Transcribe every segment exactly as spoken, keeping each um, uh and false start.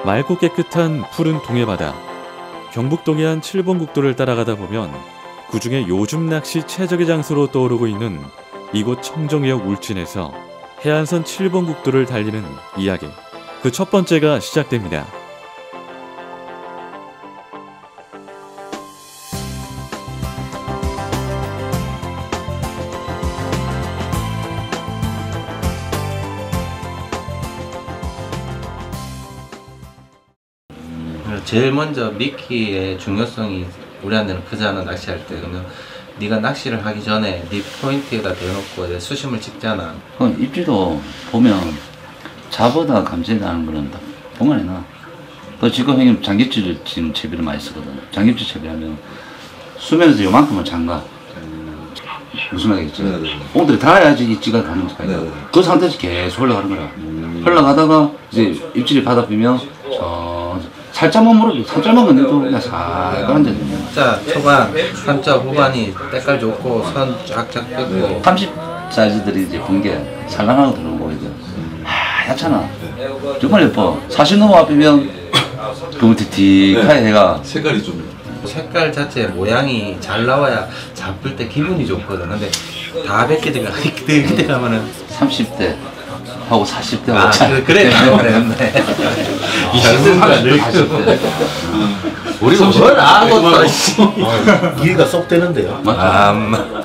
맑고 깨끗한 푸른 동해바다. 경북 동해안 칠 번 국도를 따라가다 보면 그중에 요즘 낚시 최적의 장소로 떠오르고 있는 이곳 청정해역 울진에서 해안선 칠 번 국도를 달리는 이야기. 그 첫 번째가 시작됩니다. 제일 먼저 미끼의 중요성이 우리한테는 크잖아. 낚시할 때. 그러면 네가 낚시를 하기 전에 네 포인트에다 대놓고 이제 수심을 찍잖아. 그럼 입질도 보면 자보다 감지에 나는 거는 다 동안에 나. 그 지금 형님 장깁질을 지금 채비를 많이 쓰거든. 장깁질 채비하면 수면에서 요만큼은 잠가. 무슨 말이겠지? 뽕들이 닿아야지 입질가 가는 거야. 그 상태에서 계속 흘러가는 거야. 음. 흘러가다가 이제 입질이 바닥 비면 저 살짝만 물어도 살짝만 건드려도 그냥 살짝 됩니다. 자, 초반, 삼 자 후반이 때깔 좋고 선 쫙쫙 뜯고 삼십 사이즈들이 이제 번개 살랑하고 들어오는 거거든. 하얗잖아. 정말 예뻐. 사십 넘어 앞이면 그무티티하게 해가 색깔이 좀 색깔 자체 모양이 잘 나와야 잡을 때 기분이 좋거든. 근데 다 백 개 들어가 그때 가면은 삼십 대 하고 사십 대 아, 하고 그래, 그랬네. 사십 대. 우리가 뭘 아고 또 이해가 쏙 되는데요. 아,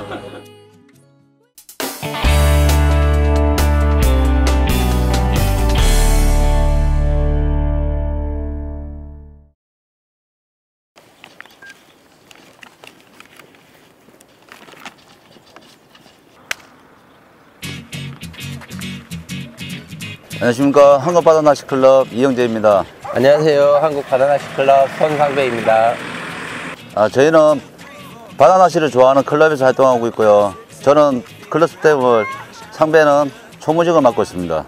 안녕하십니까. 한국바다낚시클럽 이영재입니다. 안녕하세요. 한국바다낚시클럽 손상배입니다. 아, 저희는 바다낚시를 좋아하는 클럽에서 활동하고 있고요. 저는 클럽 스텝을, 상배는 총무직을 맡고 있습니다.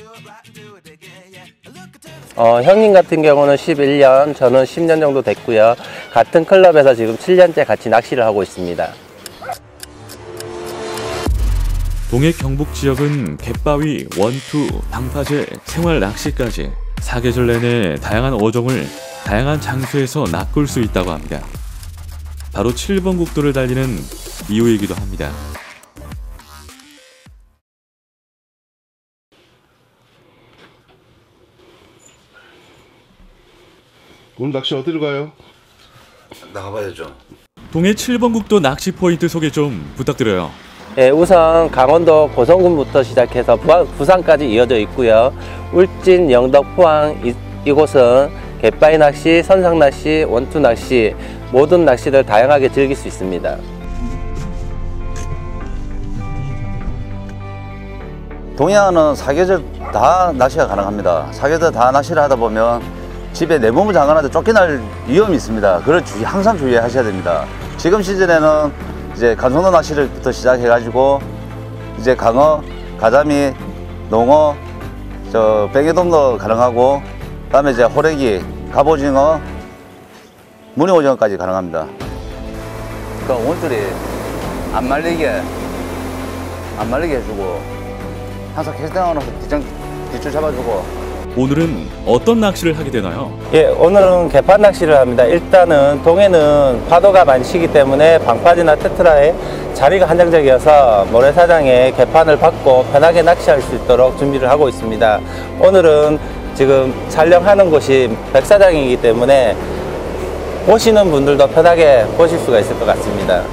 어, 형님 같은 경우는 십일 년, 저는 십 년 정도 됐고요. 같은 클럽에서 지금 칠 년째 같이 낚시를 하고 있습니다. 동해 경북 지역은 갯바위, 원투, 방파제, 생활 낚시까지 사계절 내내 다양한 어종을 다양한 장소에서 낚을 수 있다고 합니다. 바로 칠 번 국도를 달리는 이유이기도 합니다. 오늘 낚시 어디로 가요? 나가봐야죠. 동해 칠 번 국도 낚시 포인트 소개 좀 부탁드려요. 예, 우선 강원도 고성군부터 시작해서 부산까지 이어져 있고요. 울진, 영덕, 포항 이, 이곳은 갯바위 낚시, 선상 낚시, 원투 낚시 모든 낚시를 다양하게 즐길 수 있습니다. 동해안은 사계절 다 낚시가 가능합니다. 사계절 다 낚시를 하다 보면 집에 내 몸을 잠가는데 쫓겨날 위험이 있습니다. 그걸 주의, 항상 주의하셔야 됩니다. 지금 시즌에는 이제 간송도 낚시를부터 시작해가지고 이제 강어, 가자미, 농어, 저 뱅에돔도 가능하고, 그다음에 이제 호래기, 갑오징어, 무늬오징어까지 가능합니다. 그 오늘들이 안 말리게 안 말리게 해주고 항상 캐스팅하고 나서 뒷장 뒷줄 잡아주고. 오늘은 어떤 낚시를 하게 되나요? 예, 오늘은 개판 낚시를 합니다. 일단은 동해는 파도가 많이 치기 때문에 방파제나 테트라에 자리가 한정적이어서 모래사장에 개판을 받고 편하게 낚시할 수 있도록 준비를 하고 있습니다. 오늘은 지금 촬영하는 곳이 백사장이기 때문에 보시는 분들도 편하게 보실 수가 있을 것 같습니다.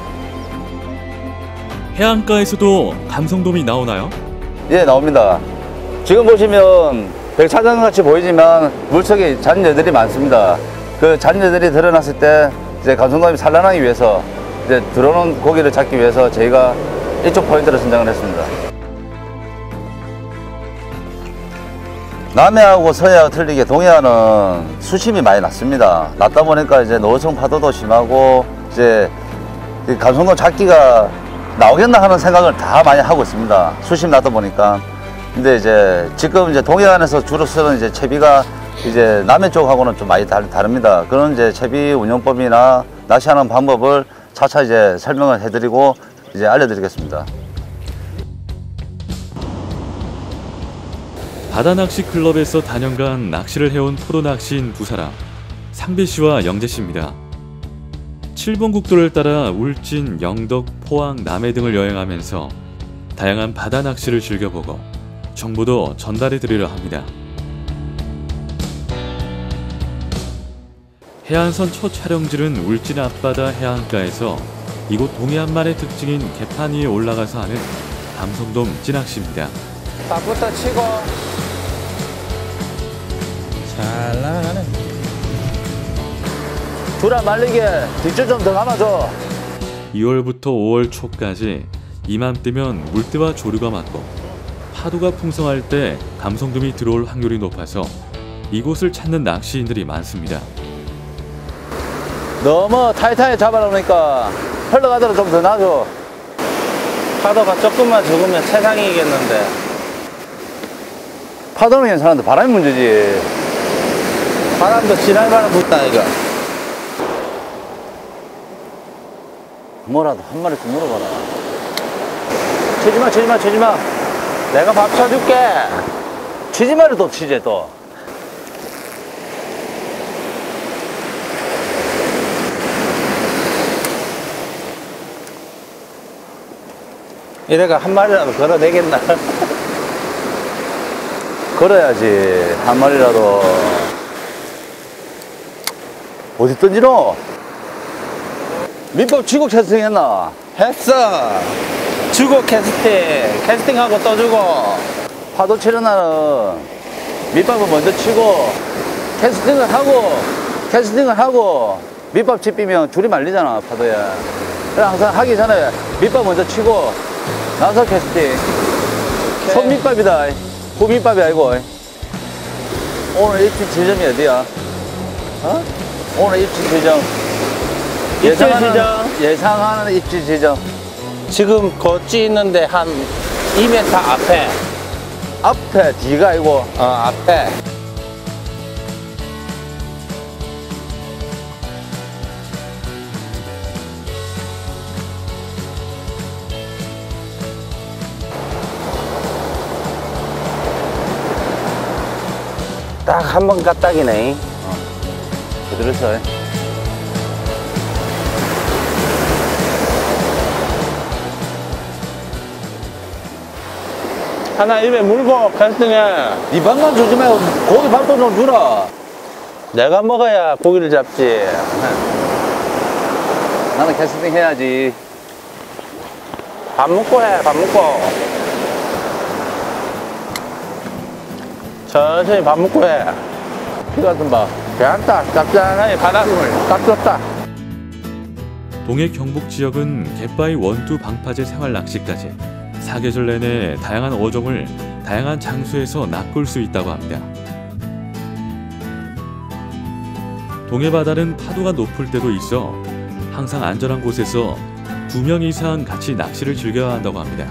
해안가에서도 감성돔이 나오나요? 예, 나옵니다. 지금 보시면 백사장 같이 보이지만 물속에 잔여들이 많습니다. 그 잔여들이 드러났을 때 이제 감성돔이 산란하기 위해서 이제 들어오는 고기를 잡기 위해서 저희가 이쪽 포인트를 선정을 했습니다. 남해하고 서해하고 틀리게 동해안은 수심이 많이 낮습니다. 낮다 보니까 이제 노을성 파도도 심하고 이제 감성돔 잡기가 나오겠나 하는 생각을 다 많이 하고 있습니다. 수심 낮다 보니까. 근데 이제 지금 이제 동해안에서 주로 쓰는 이제 채비가 이제 남해 쪽하고는 좀 많이 다르, 다릅니다. 그런 이제 채비 운영법이나 낚시하는 방법을 차차 이제 설명을 해드리고 이제 알려드리겠습니다. 바다낚시 클럽에서 다년간 낚시를 해온 프로낚시인 두 사람, 상배 씨와 영재 씨입니다. 칠 번 국도를 따라 울진, 영덕, 포항, 남해 등을 여행하면서 다양한 바다 낚시를 즐겨보고 정보도 전달해 드리려 합니다. 해안선 첫 촬영지는 울진 앞바다 해안가에서 이곳 동해안만의 특징인 개판 위에 올라가서 하는 감성돔 찌낚시입니다. 밥부터 치고 잘 나가네. 줄아 말리게 뒷줄 좀 더 감아줘. 이월부터 오월 초까지 이맘때면 물때와 조류가 많고 파도가 풍성할 때 감성돔이 들어올 확률이 높아서 이곳을 찾는 낚시인들이 많습니다. 너무 타이트하게 잡아놓으니까 흘러가도록 좀 더 놔줘. 파도가 조금만 적으면 최상이겠는데. 파도는 괜찮은데 바람이 문제지. 바람도 지날 바람 붙다 이거. 뭐라도 한 마리씩 물어봐라. 치지마 치지마 치지마. 내가 밥 쳐줄게. 치지마를 또 치지 또. 이래가 한 마리라도 걸어내겠나. 걸어야지 한 마리라도. 어디 던지노? 밑밥 치고 캐스팅했나? 했어. 주고 캐스팅. 캐스팅하고 또 주고. 파도 치는 날은 밑밥을 먼저 치고 캐스팅을 하고 캐스팅을 하고 밑밥 집히면 줄이 말리잖아 파도에. 그래 항상 하기 전에 밑밥 먼저 치고 나서 캐스팅. 손밑밥이다. 후밑밥이 아니고. 오늘 입질 지점이 어디야? 어? 오늘 입질 지점. 입질 예상하는, 지점. 예상하는 입질 지점. 지금 거찌 있는데 한 이 미터 앞에. 앞에 뒤가 아니고. 어, 앞에. 딱 한 번 까딱이네. 그대로 쳐. 하나 입에 물고 캐스팅해. 이 밥만 주지 말고 고기 밥도 좀 주라. 내가 먹어야 고기를 잡지. 나는 캐스팅 해야지. 밥 먹고 해, 밥 먹고. 천천히 밥 먹고 해. 피 같은 밥. 괜찮다. 짭짤하게 바닷물 딱 좋다. 동해 경북 지역은 갯바위 원투 방파제 생활 낚시까지 사계절 내내 다양한 어종을 다양한 장소에서 낚을 수 있다고 합니다. 동해 바다는 파도가 높을 때도 있어 항상 안전한 곳에서 두 명 이상 같이 낚시를 즐겨야 한다고 합니다.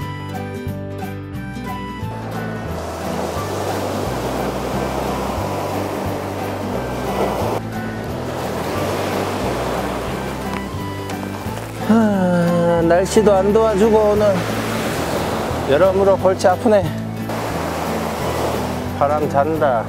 하, 날씨도 안 도와주고 오늘 여러모로 골치 아프네. 바람 잔다.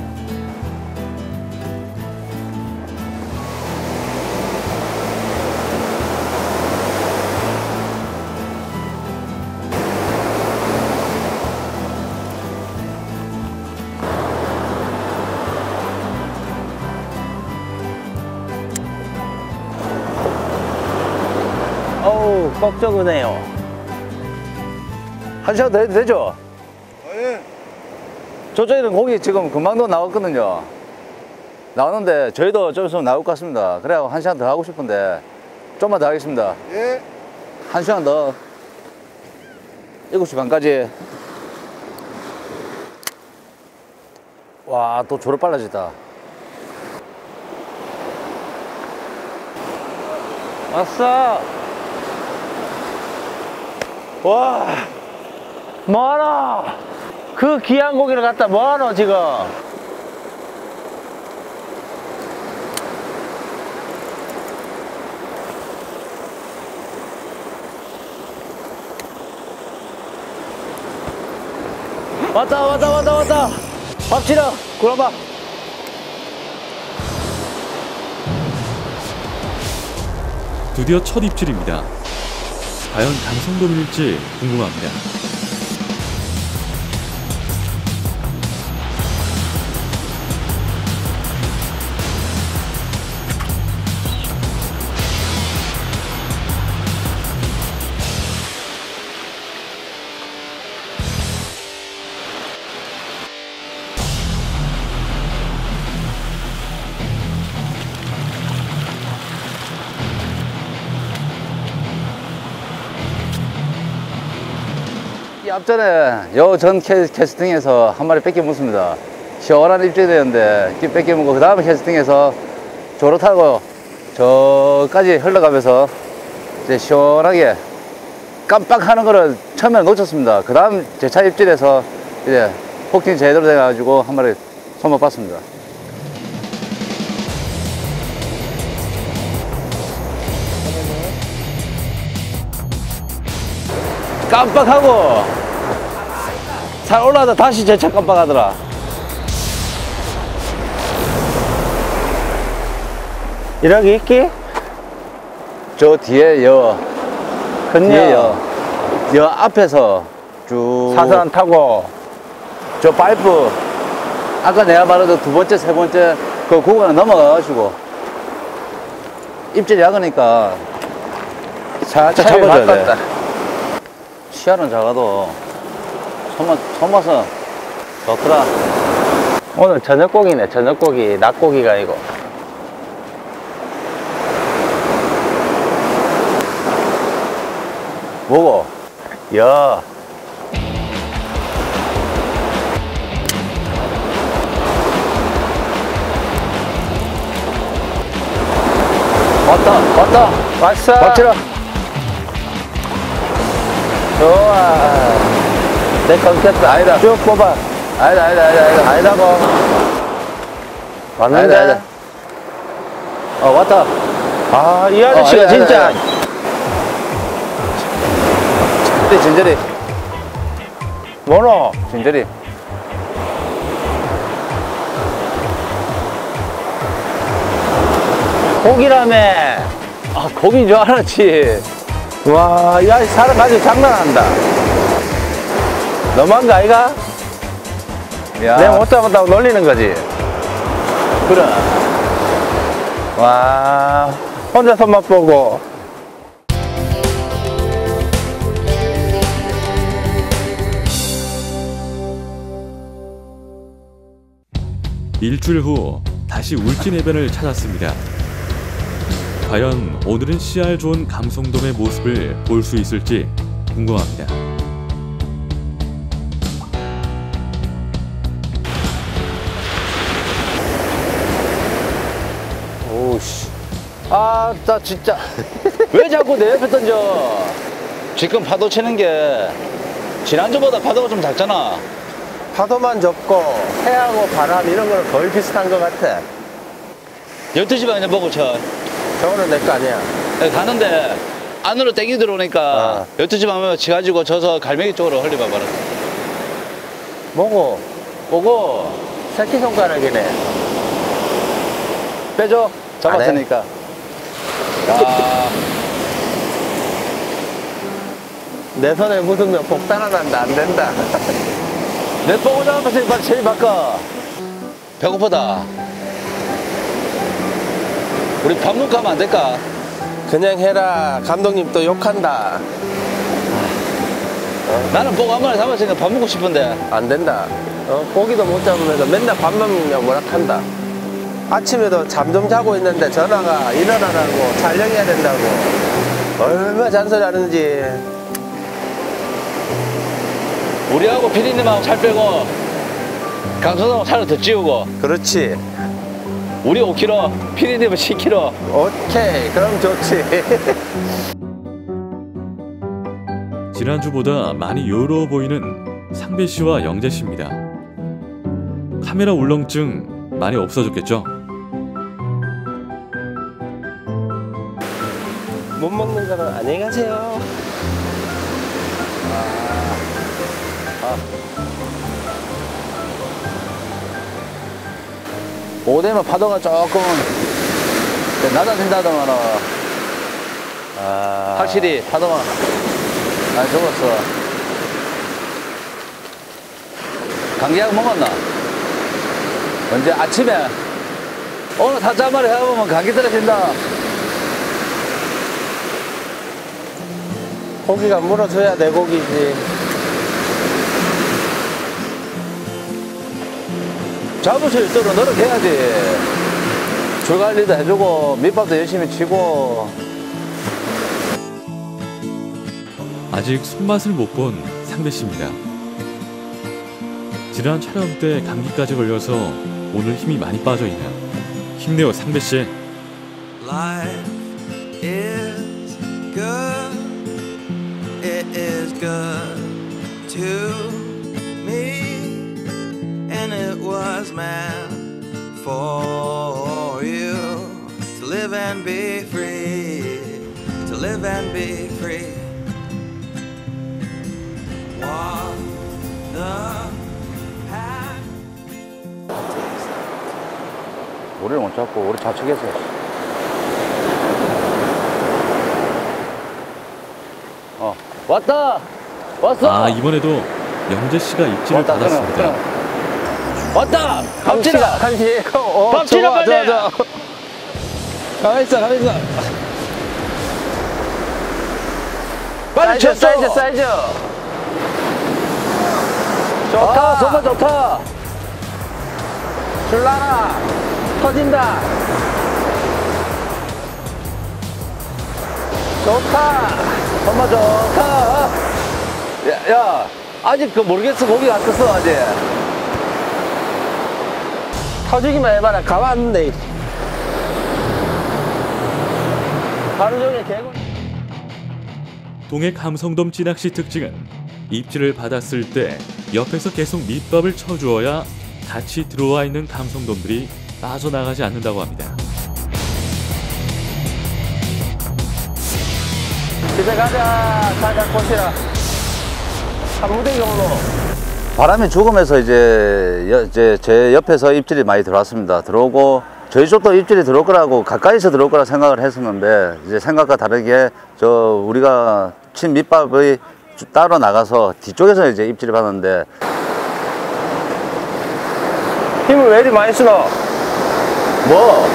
어우, 꺽 적으네요. 한 시간 더 해도 되죠? 예. 저쪽에는 고기 지금 금방도 나왔거든요. 나오는데 저희도 좀 있으면 나올 것 같습니다. 그래서 한 시간 더 하고 싶은데 좀만 더 하겠습니다. 예. 한 시간 더. 일곱 시 반까지. 와, 또 졸업 빨라지다. 왔어. 와, 뭐하노? 그 귀한 고기를 갖다 뭐하노 지금? 왔다 왔다 왔다 왔다. 밥치라 구라봐. 드디어 첫 입질입니다. 과연 강성돔일지 궁금합니다. 이 앞전에 요 전 캐스팅에서 한 마리 뺏겨 묻습니다. 시원한 입질이었는데 뺏겨 묻고 그 다음에 캐스팅에서 조로 타고 저까지 흘러가면서 이제 시원하게 깜빡하는 거를 처음에 놓쳤습니다. 그 다음 제 차 입질에서 이제 포킹 제대로 돼가지고 한 마리 손맛 봤습니다. 깜빡하고 살 올라가다 다시 제 차 깜빡하더라. 이렇게 있기? 저 뒤에 여 근요. 뒤에 여, 여 앞에서 쭉 사선 타고. 저 파이프 아까 내가 말했던 두 번째 세 번째 그 구간을 넘어가가지고 입질이 약으니까 살짝 차이 잡아줘야 바꿨다. 돼. 시야는 작아도 손맛, 손맛은 좋더라. 오늘 저녁고기네, 저녁고기. 낙고기가 아니고. 뭐고? 여. 왔다 왔다 왔어. 박치라. 좋아. 내 끊겼어. 아니다. 쭉 뽑아. 아니다 아니다 아니다 아니다 아니라고. 왔는데? 아니다, 아니다. 어 왔다. 아, 이 아저씨가 어, 아니다, 진짜. 아니다, 진저리 진저리 뭐노? 진저리. 고기라며. 아 고기인 줄 알았지. 와, 이 아저씨 사람 가지고 장난한다. 너무한 거 아이가? 야 내가 못 잡았다고 놀리는 거지. 그래. 와, 혼자 손맛 보고. 일주일 후 다시 울진 해변을 찾았습니다. 과연 오늘은 씨알 좋은 감성돔의 모습을 볼 수 있을지 궁금합니다. 오씨. 아, 나 진짜. 왜 자꾸 내 옆에 던져? 지금 파도 치는 게 지난주보다 파도가 좀 작잖아. 파도만 적고 해하고 바람 이런 거는 거의 비슷한 것 같아. 열두 시 반에 보고 쳐. 저거는 내 거 아니야. 가는데 안으로 땡기 들어오니까 아. 열두 시 반에 치가지고 져서 갈매기 쪽으로 흘려봐 버렸어. 뭐고? 보고 새끼손가락이네. 빼줘. 잡았으니까. 야, 내 손에 묻으면 복달아난다. 안 된다. 내 보고 잡았으니까 제일 바꿔. 배고프다. 우리 밥 먹고 하면 안 될까? 그냥 해라. 감독님 또 욕한다. 나는 보고 한 마리 잡았으니까 밥 먹고 싶은데. 안 된다. 어, 고기도 못 잡으면서 맨날 밥만 먹냐 뭐라 한다. 아침에도 잠 좀 자고 있는데 전화가 일어나라고 촬영해야 된다고. 얼마나 잔소리 하는지. 우리하고 피디님하고 살 빼고 강선하고 살을 더 찌우고 그렇지. 우리 오 킬로그램 피디님은 십 킬로그램. 오케이. 그럼 좋지. 지난주보다 많이 요로워 보이는 상배 씨와 영재 씨입니다. 카메라 울렁증 많이 없어졌겠죠? 못 먹는 거는 안녕히 가세요. 오후 되면 파도가 조금 낮아진다더만 아. 확실히 파도가 많이 적었어. 감기약 먹었나? 언제 아침에 오늘 타짜말이 해보면 감기 떨어진다. 고기가 물어줘야 내 고기지. 잡을 수 있도록 노력해야지. 줄 관리도 해주고 밑밥도 열심히 치고. 아직 손맛을 못 본 상배 씨입니다. 지난 촬영 때 감기까지 걸려서 오늘 힘이 많이 빠져 있네요. 힘내요, 상배 씨. Life is good. It is good to me, and it was meant for you to live and be free, to live and be free. Walk the path. 우리를 못 잡고 우리 좌측에서. 어 왔다 왔어. 아, 이번에도 영재 씨가 입질을 왔다, 받았습니다. 끊어, 끊어. 왔다 밥치라 간식. 어, 밥치라 좋아, 빨리. 좋아, 좋아. 가만 있어, 가만 있어. 빨리 사이즈, 쳤어. 사이즈, 사이즈. 좋다. 아 정말 좋다. 줄라라. 터진다. 좋다. 정말 좋다. 야, 야 아직 그 모르겠어. 고기 안 떴어 아직. 터지기만 해봐라. 가봤는데. 하루 종일 개고. 동해 감성돔 찌낚시 특징은 입질을 받았을 때 옆에서 계속 밑밥을 쳐주어야 같이 들어와 있는 감성돔들이 빠져나가지 않는다고 합니다. 집에 가자. 가자, 꽃이라. 한 무대 정도. 바람이 죽으면서 이제, 여, 이제 제 옆에서 입질이 많이 들어왔습니다. 들어오고 저희 쪽도 입질이 들어올 거라고 가까이서 들어올 거라 생각을 했었는데 이제 생각과 다르게 저 우리가 친 밑밥이 따로 나가서 뒤쪽에서 이제 입질을 받았는데 힘을 왜 이리 많이 쓰노? 뭐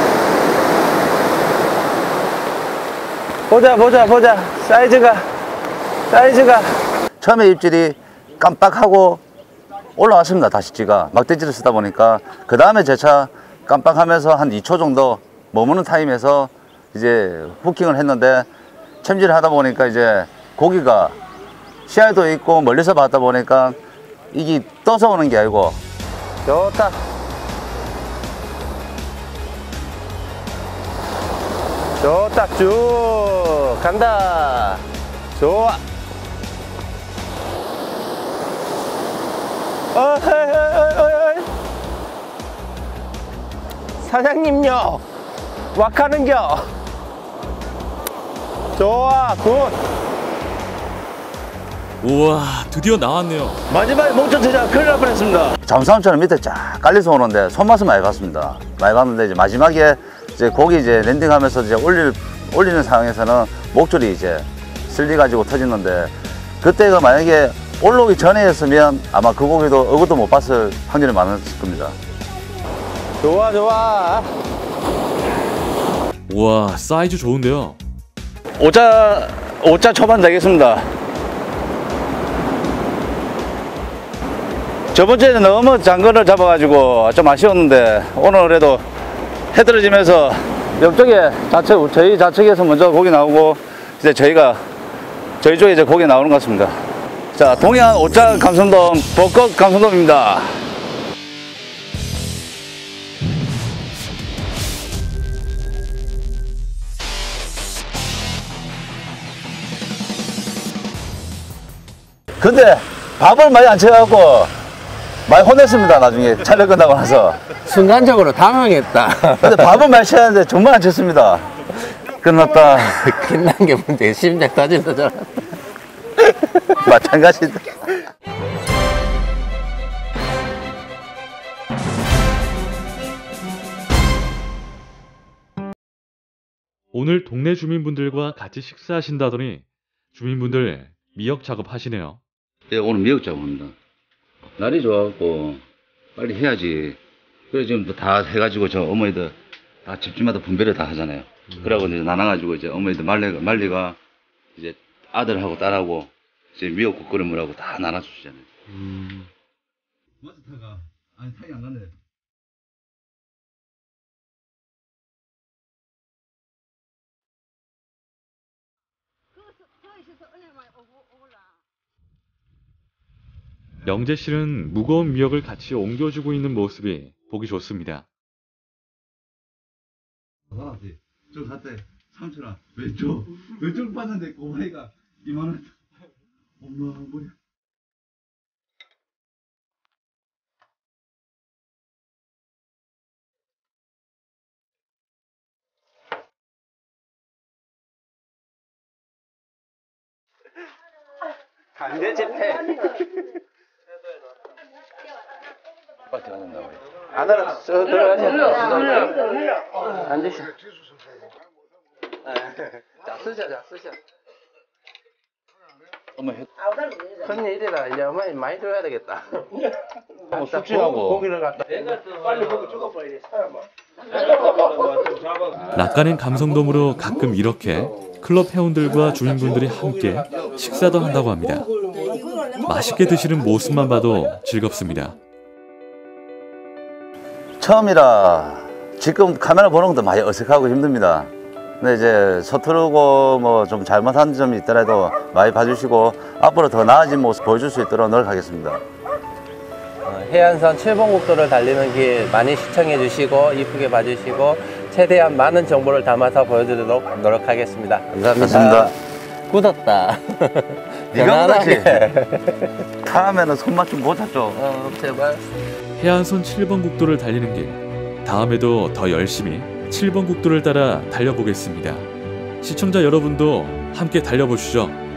보자, 보자, 보자. 사이즈가, 사이즈가. 처음에 입질이 깜빡하고 올라왔습니다. 다시 찌가 막대질을 쓰다 보니까 그 다음에 제차 깜빡하면서 한 이 초 정도 머무는 타임에서 이제 후킹을 했는데 챔질을 하다 보니까 이제 고기가 시야에도 있고 멀리서 봤다 보니까 이게 떠서 오는 게 아니고 좋다. 좋다. 쭉 간다. 좋아. 어이, 사장님요, 왁하는겨. 좋아, 굿. 우와, 드디어 나왔네요. 마지막에 목전 제자 큰일 날 뻔했습니다. 잠수함처럼 밑에 쫙 깔려서 오는데 손맛은 많이 갔습니다. 많이 갔는데 이제 마지막에 이제 고기 이제 랜딩하면서 이제 올릴 올리는 상황에서는 목줄이 이제 슬리 가지고 터지는데 그때가 만약에 올라오기 전에였으면 아마 그 고기도 어그도 못 봤을 확률이 많았을 겁니다. 좋아, 좋아. 우와, 사이즈 좋은데요. 오자 오자 초반 되겠습니다. 저번주에는 너무 장거를 잡아가지고 좀 아쉬웠는데 오늘 그래도 해 떨어지면서 옆쪽에 좌측 저희 좌측에서 먼저 고기 나오고 이제 저희가 저희 쪽에 이제 고기 나오는 것 같습니다. 자, 동해안 오자 감성돔 벚꽃 감성돔입니다. 근데 밥을 많이 안 채워갖고 많이 혼냈습니다. 나중에 촬영 끝나고 나서. 순간적으로 당황했다. 근데 밥은 많이 채웠는데 정말 안 쳤습니다. 끝났다. 끝난 게 뭔데? 심장 터진다, 저. 마찬가지다. 오늘 동네 주민분들과 같이 식사하신다더니 주민분들 미역 작업하시네요. 예, 오늘 미역 작업합니다. 날이 좋아갖고 빨리 해야지. 그래 지금 다 해가지고 저 어머니들 다 집집마다 분배를 다 하잖아요. 음. 그러고 이제 나눠가지고 이제 어머니들 말리가, 말리가 이제 아들하고 딸하고 이제 미역국 끓이느라고 다 나눠주시잖아요. 음. 마트 타가 아니 타기 안 간대. 영재 씨는 무거운 미역을 같이 옮겨주고 있는 모습이 보기 좋습니다. 아, 네. 저 갔대 삼천 원 왼쪽 왼쪽 봤는데 고마이가 이만 원. 엄마 뭐야? 강제 집회. 빨리 들어간다고. 안으로 쭉 들어가셔. 앉으시오. 자, 쓰자, 자, 쓰자. 엄마 해. 큰 일이라 이제 어머니 많이 줘야 되겠다. 어, 숙취하고. 고기를 갖다. 빨리 고기 죽어버려. 낯가는 감성돔으로 가끔 이렇게 클럽 회원들과 주민분들이 함께 식사도 한다고 합니다. 맛있게 드시는 모습만 봐도 즐겁습니다. 처음이라 지금 카메라 보는 것도 많이 어색하고 힘듭니다. 근데 이제 서투르고 뭐 좀 잘못한 점이 있더라도 많이 봐주시고 앞으로 더 나아진 모습 보여줄 수 있도록 노력하겠습니다. 어, 해안선 칠 번 국도를 달리는 길 많이 시청해 주시고 이쁘게 봐주시고 최대한 많은 정보를 담아서 보여드리도록 노력하겠습니다. 감사합니다. 감사합니다. 굳었다. 네가 굳었지? 다음에는 손맛 좀 보자 좀. 어, 제발. 해안선 칠 번 국도를 달리는 길, 다음에도 더 열심히 칠 번 국도를 따라 달려보겠습니다. 시청자 여러분도 함께 달려보시죠.